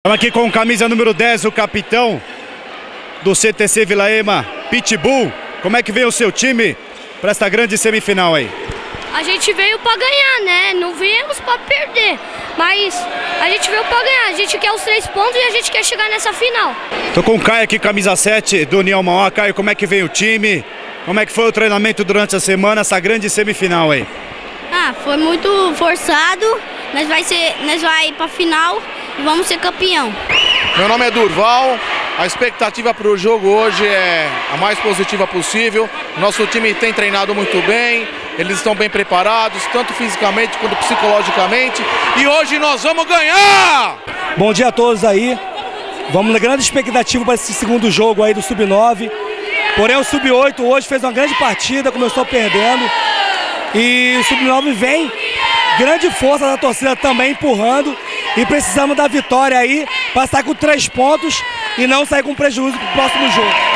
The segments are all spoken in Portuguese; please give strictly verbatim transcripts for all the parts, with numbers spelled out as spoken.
Estamos aqui com camisa número dez, o capitão do C T C Vila Ema, Pitbull. Como é que veio o seu time para esta grande semifinal aí? A gente veio para ganhar, né? Não viemos para perder, mas a gente veio para ganhar. A gente quer os três pontos e a gente quer chegar nessa final. Tô com o Caio aqui, camisa sete do União Mauá. Caio, como é que veio o time? Como é que foi o treinamento durante a semana, essa grande semifinal aí? Ah, foi muito forçado. Nós vai ser, nós vai para final e vamos ser campeão. Meu nome é Durval. A expectativa para o jogo hoje é a mais positiva possível. Nosso time tem treinado muito bem, eles estão bem preparados, tanto fisicamente quanto psicologicamente. E hoje nós vamos ganhar! Bom dia a todos aí. Vamos na grande expectativa para esse segundo jogo aí do sub nove. Porém o sub oito hoje fez uma grande partida, começou perdendo. E o sub nove vem, grande força da torcida também empurrando. E precisamos da vitória aí para sair com três pontos e não sair com prejuízo para o próximo jogo.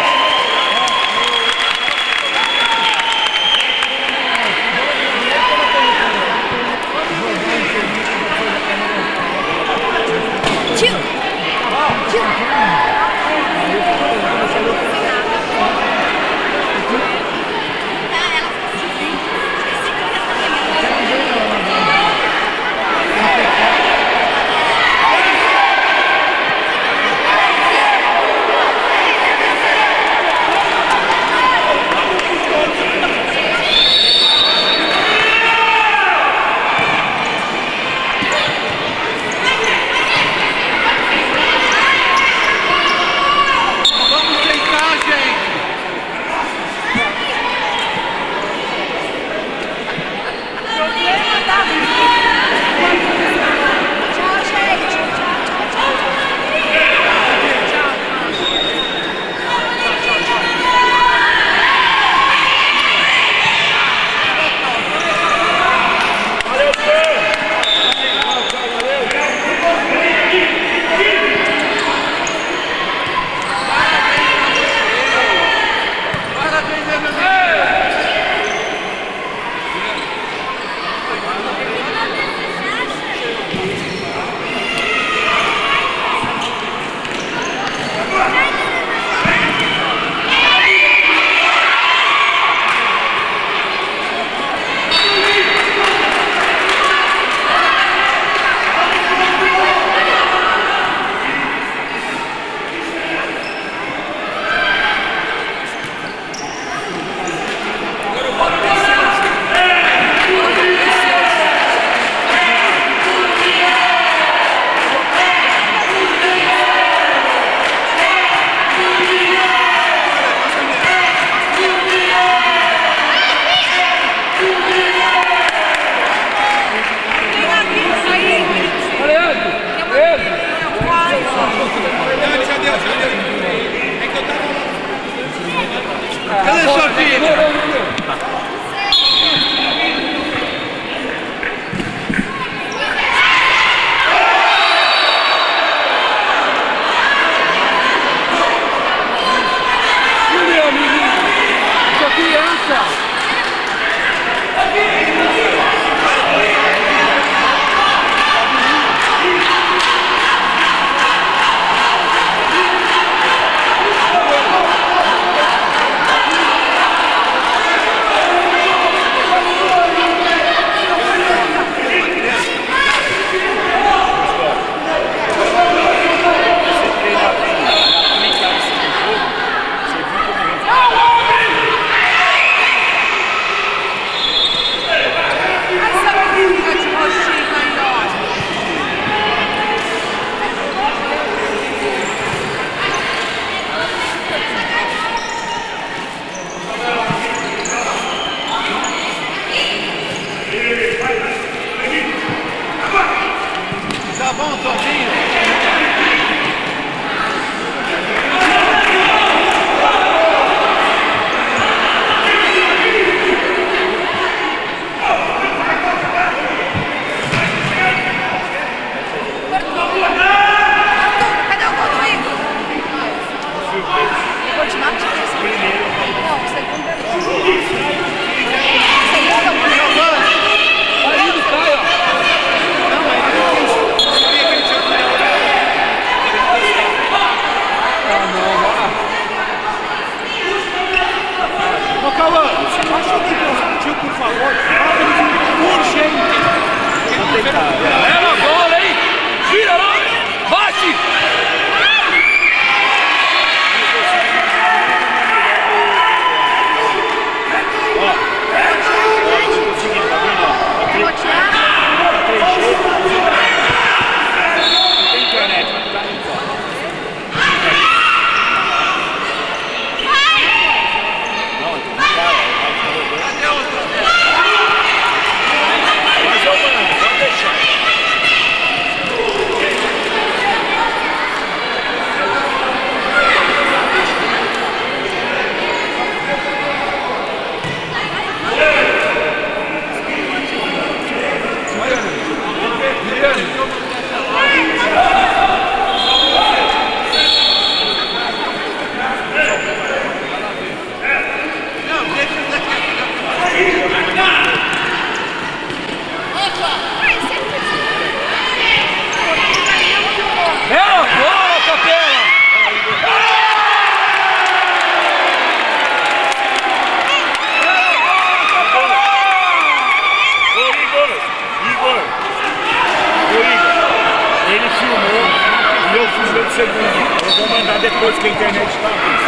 segundo. Eu vou mandar depois que a internet está.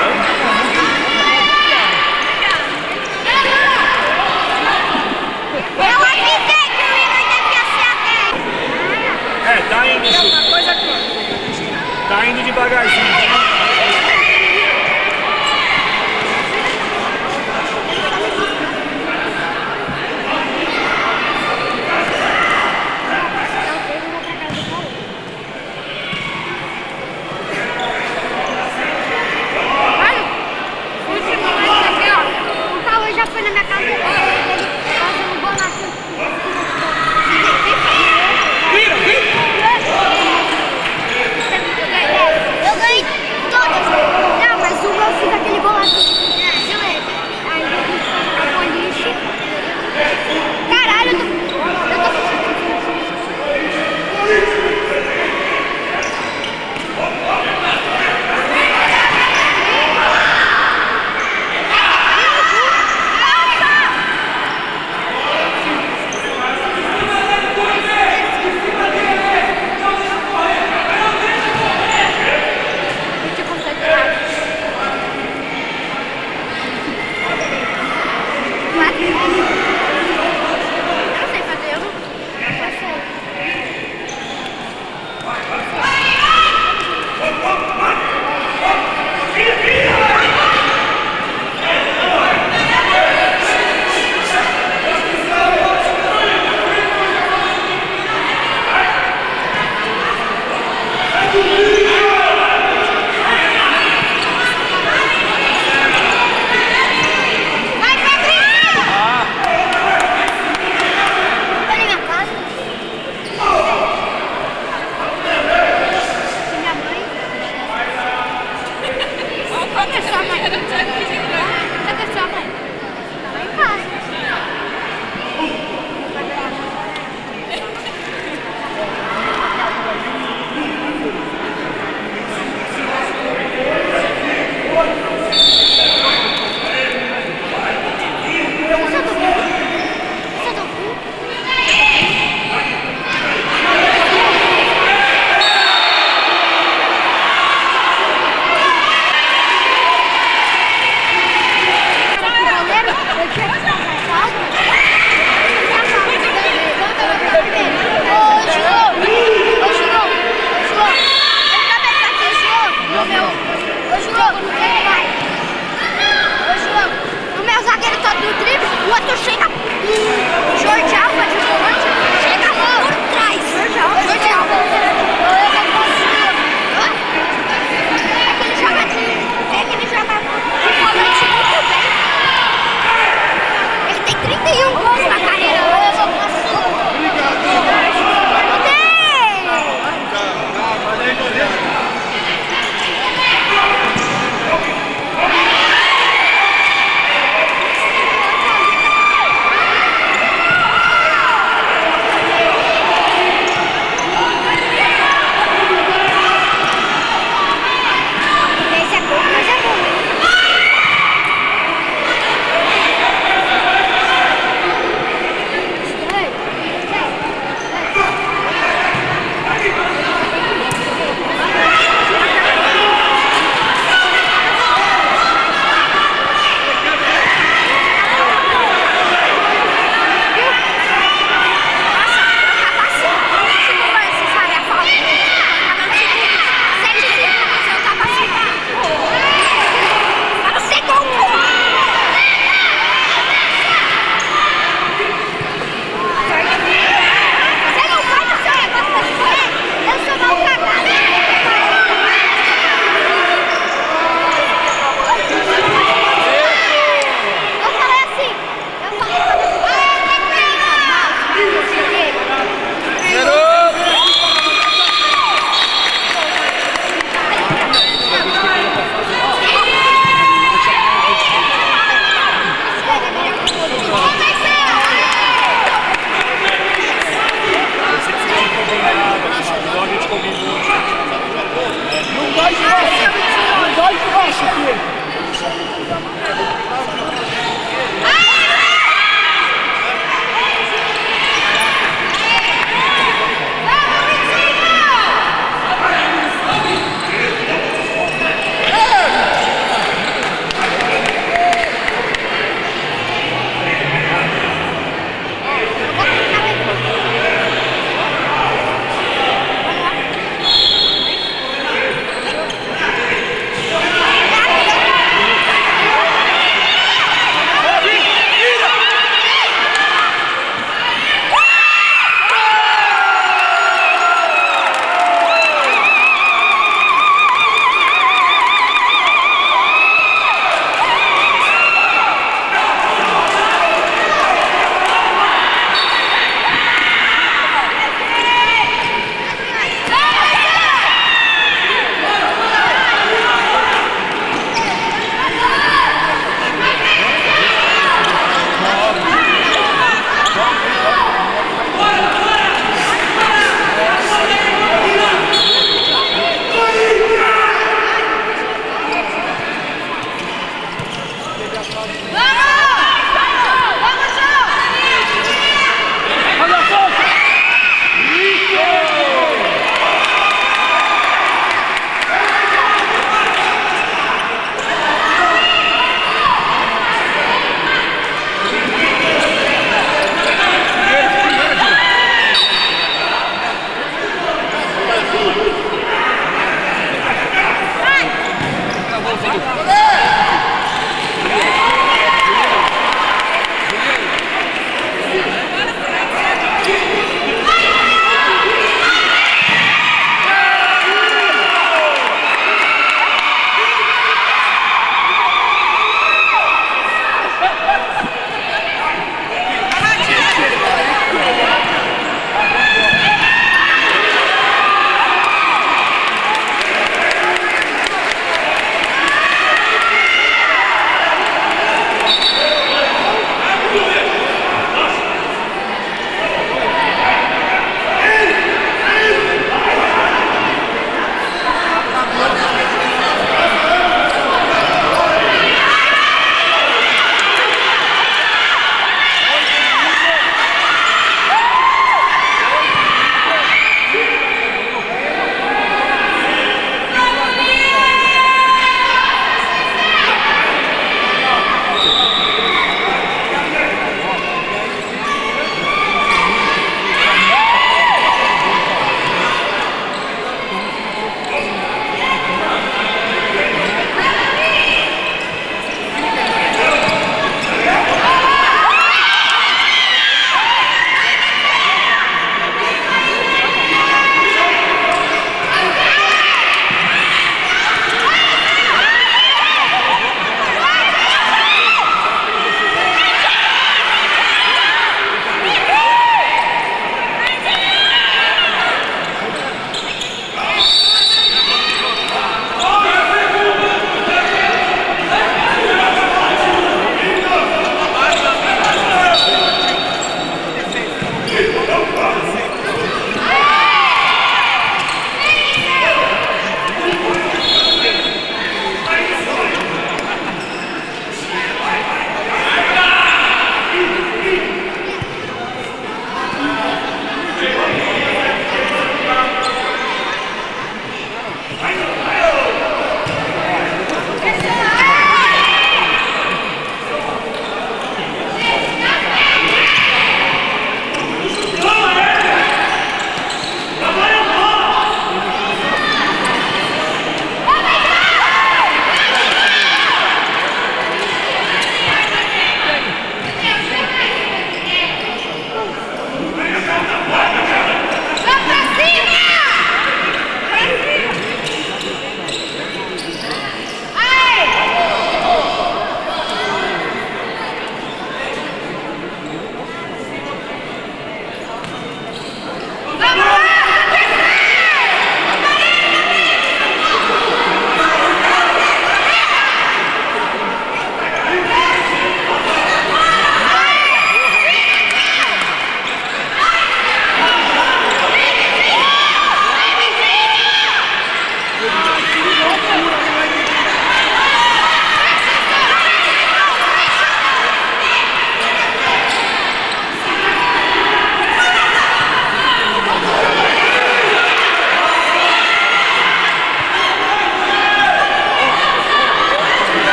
Eu avisei que o Igor devia ser até. É, tá indo, Chico. Tá indo devagarzinho. Já foi na minha casa, ele fazendo bolacha. Vira, vira! Eu ganhei todas. Não, mas uma eu fiz aquele bolacha. Aí eu fiz a boliche. Caralho, eu tô... Eu tô...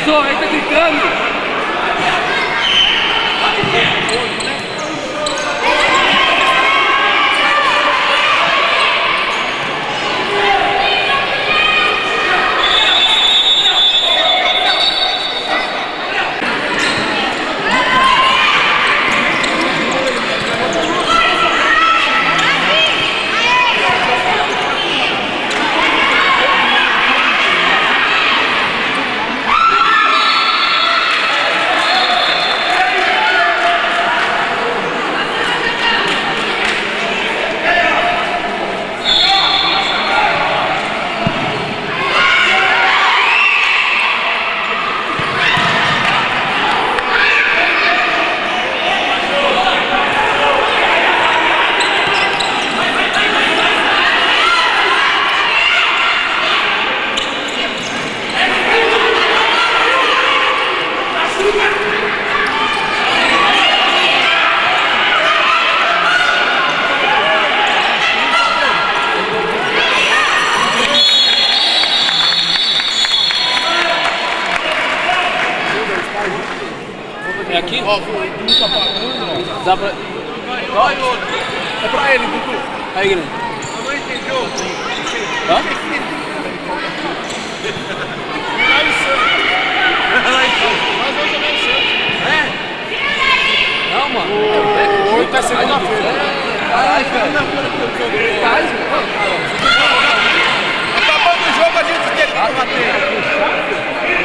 Professor, aí tá gritando. É aqui? Ó, dá pra... Ó, é pra ele, Dudu. Aí, grande. Não entendeu? Hã? É? Não, mano. O oito é segunda-feira. Caralho, cara. Acabando o jogo, a gente tem que bater.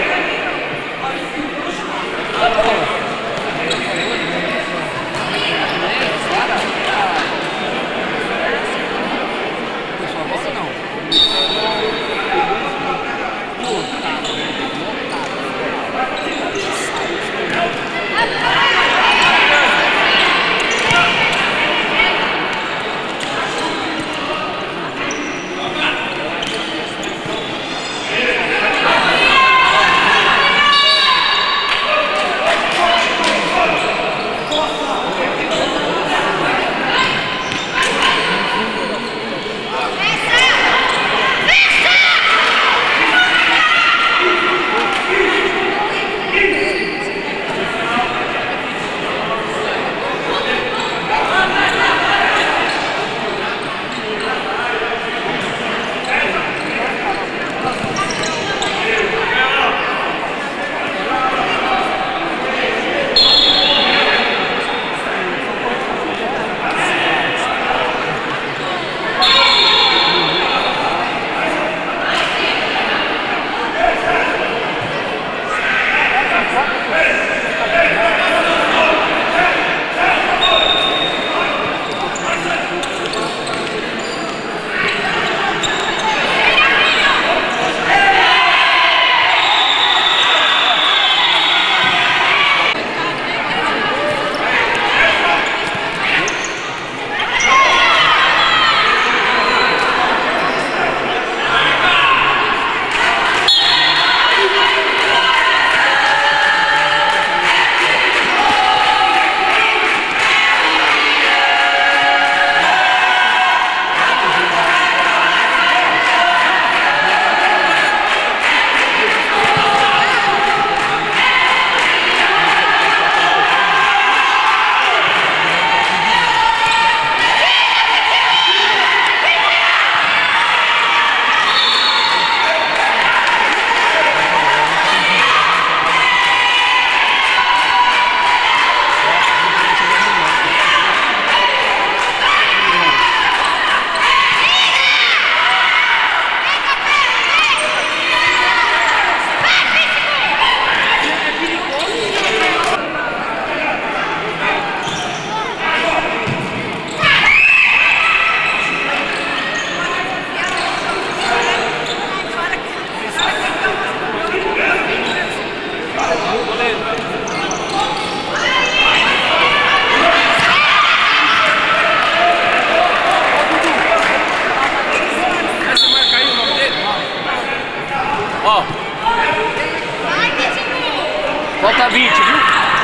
Falta vinte, viu?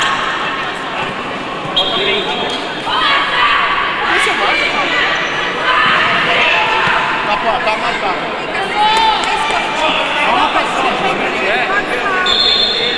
Falta vinte. Isso é mais, tá, tá, tá marcado. É.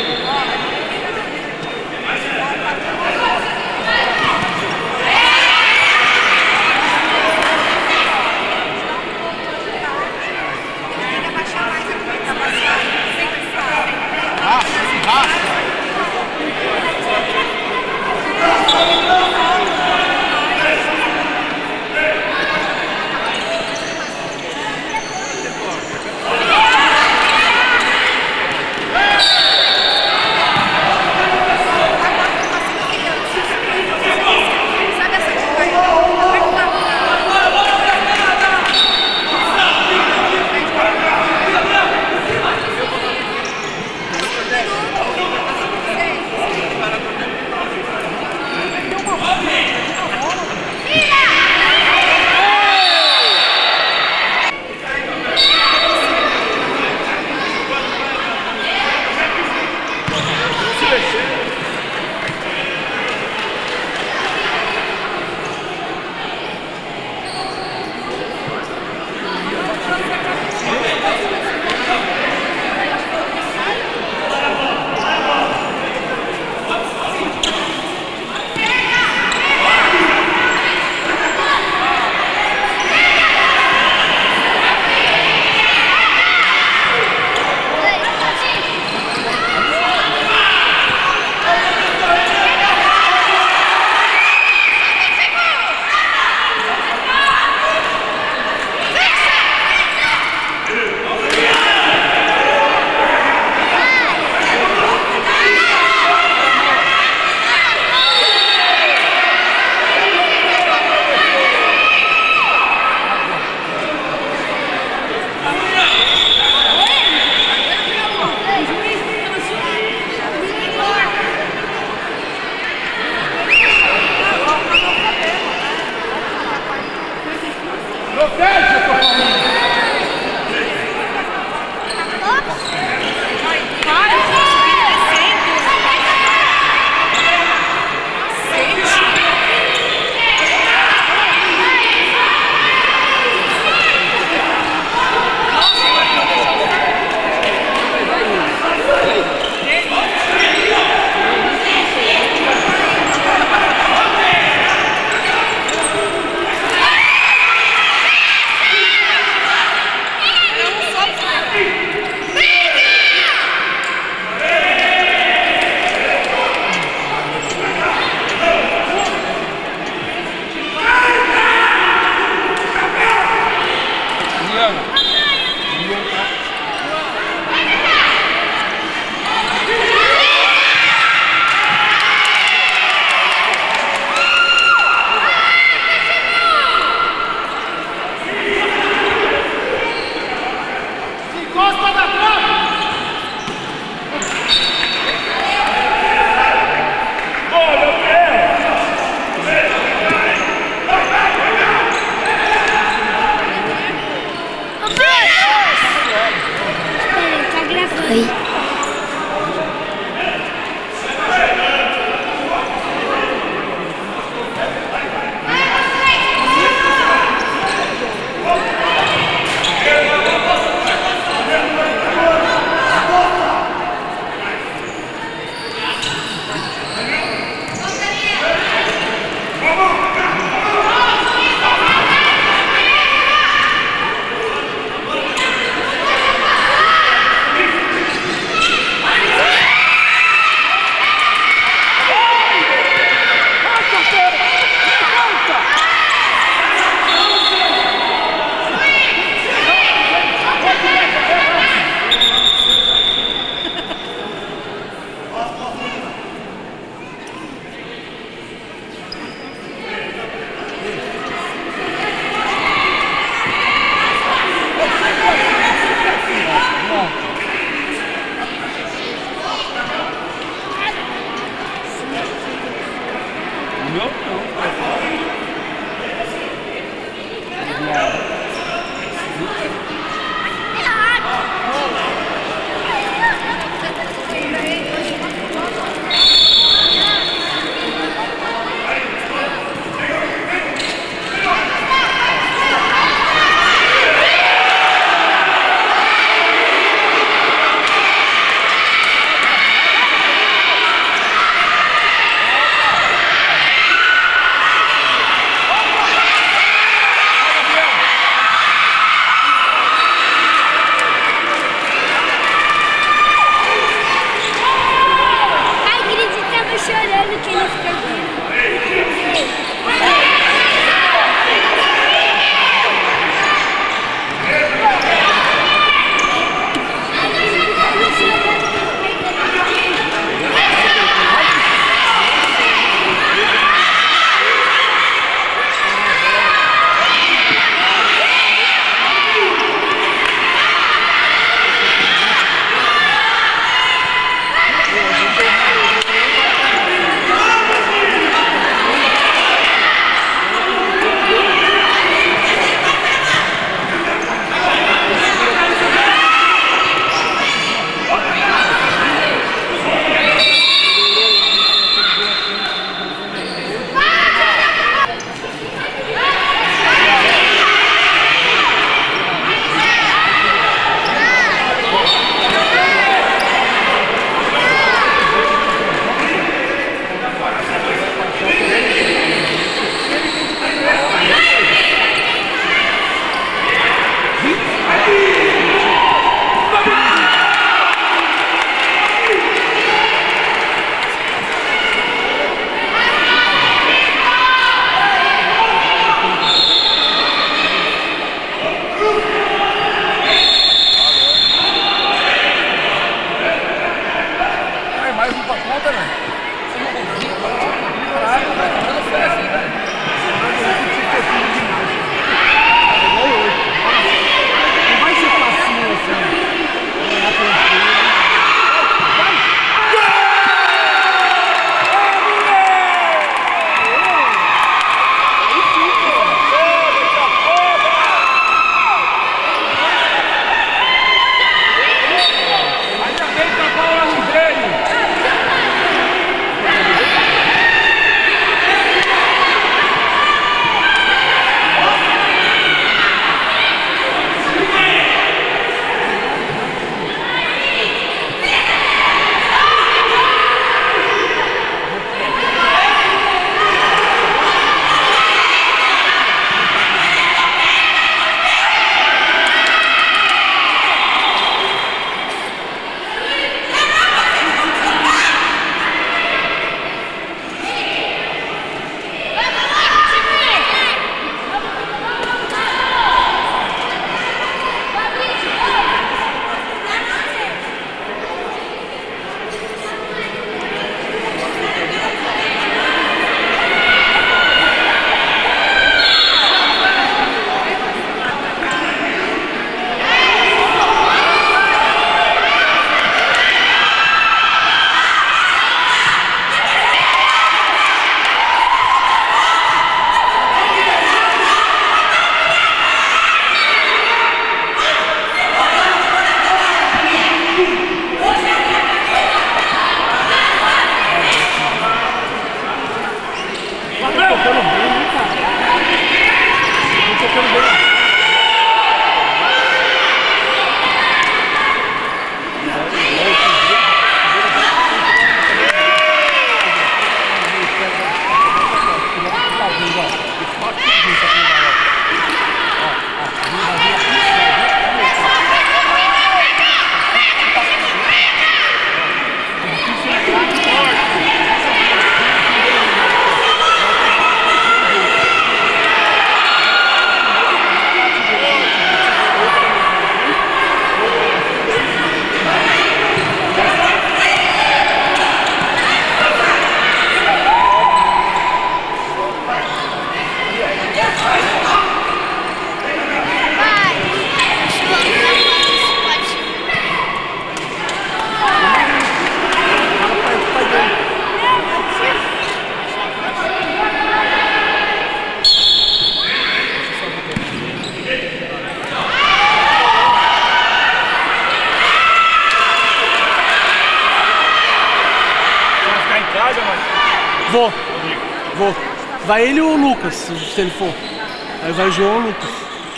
Vou. Vou. Vai ele ou o Lucas, se ele for. Aí vai o João ou o Lucas.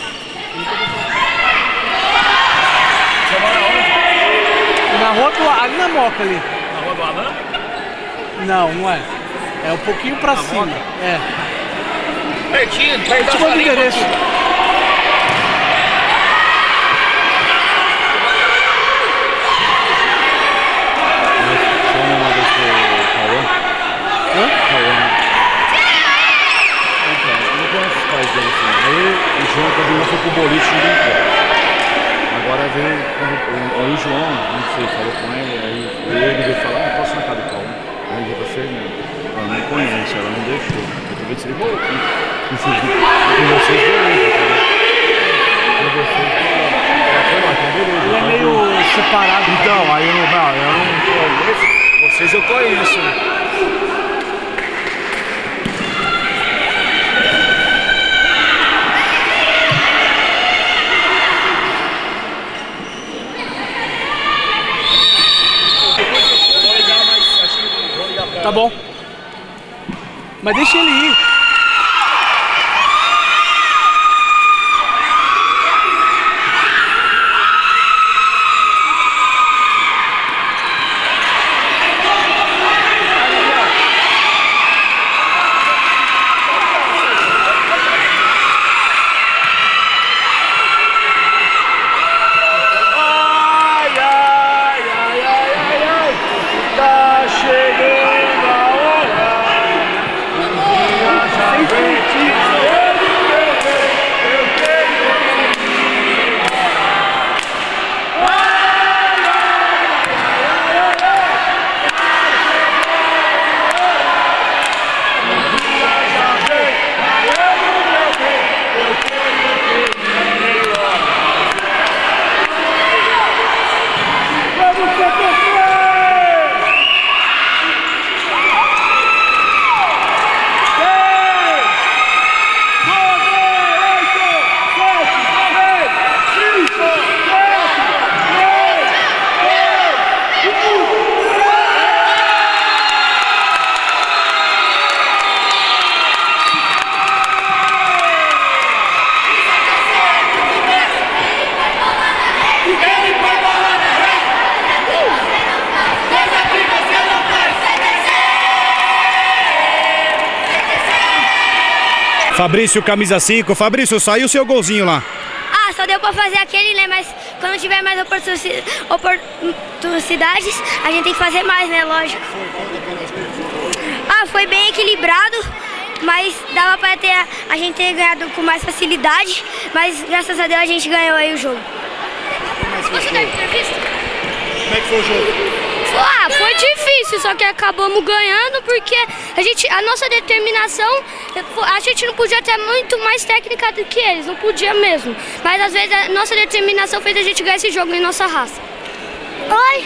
Na rua do ali na Moca ali. Na rua do Alan? Não, não é. É um pouquinho pra Na cima. Moca? É. Pertinho, Eu perto te da mando o salinha. endereço. João também foi pro boliche e limpou. Agora veio aí o João, não sei, falou com ele, aí ele veio falar, ah, posso na casa do Paulo? Aí eu falei, não, ela não conhece, ela não deixou. Eu tô vendo se ele falou aqui. Com vocês, beleza, com vocês, beleza. Ele é meio separado. Então, aí eu não, não, eu não conheço. Vocês eu conheço. Tá bom. Mas deixa ele ir. Ai, ai, ai, ai, ai, ai. Tá chegando a hora. Fabrício, camisa cinco. Fabrício, saiu o seu golzinho lá. Ah, só deu pra fazer aquele, né? Mas quando tiver mais oportuni- oportunidades, a gente tem que fazer mais, né? Lógico. Ah, foi bem equilibrado, mas dava pra ter, a gente ter ganhado com mais facilidade, mas graças a Deus a gente ganhou aí o jogo. Você deve ter visto? Como é que foi o jogo? Ah, foi difícil, só que acabamos ganhando porque a, gente, a nossa determinação, a gente não podia ter muito mais técnica do que eles, não podia mesmo. Mas às vezes a nossa determinação fez a gente ganhar esse jogo em nossa raça. Oi!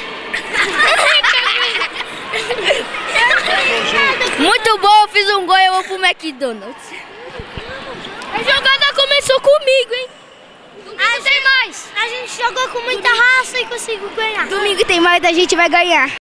Muito bom, eu fiz um gol e eu vou pro McDonald's. A jogada começou comigo, hein? Domingo tem mais! A gente jogou com muita raça e conseguiu ganhar. Domingo tem mais, a gente vai ganhar.